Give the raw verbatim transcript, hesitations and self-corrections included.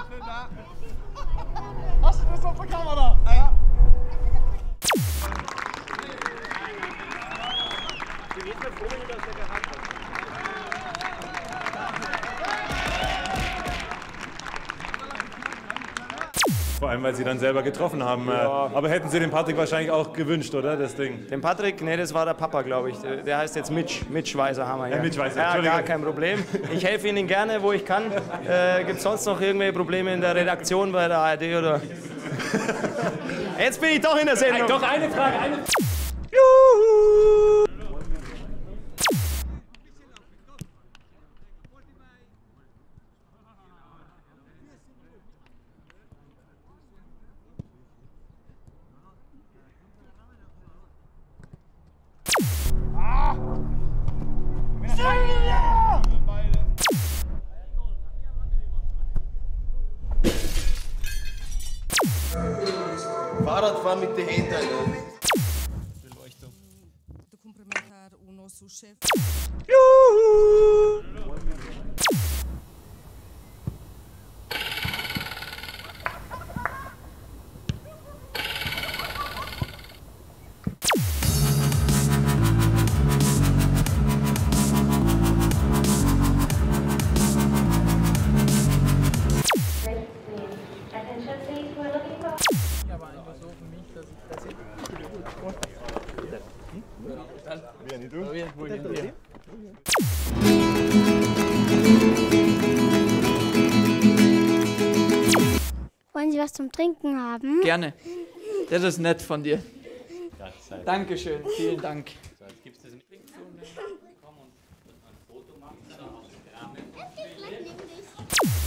Hast du das auf der Kamera? Ja. Vor allem, weil Sie dann selber getroffen haben. Ja. Aber hätten Sie den Patrick wahrscheinlich auch gewünscht, oder, das Ding? Den Patrick? Nee, das war der Papa, glaube ich. Der heißt jetzt Mitch. Mitch Weiserhammer. Ja, ja Mitch Weiser. Ja, gar kein Problem. Ich helfe Ihnen gerne, wo ich kann. Äh, Gibt es sonst noch irgendwelche Probleme in der Redaktion bei der A R D, oder? Jetzt bin ich doch in der Sendung. Doch, eine Frage. Eine... Juhu! Fahrradfahren mit den Händen. Beleuchtung. Juhu! Wollen Sie was zum Trinken haben? Gerne. Das ist nett von dir. Dankeschön, vielen Dank. So, jetzt gibt es das Trinkzone. Komm und ein Foto machen.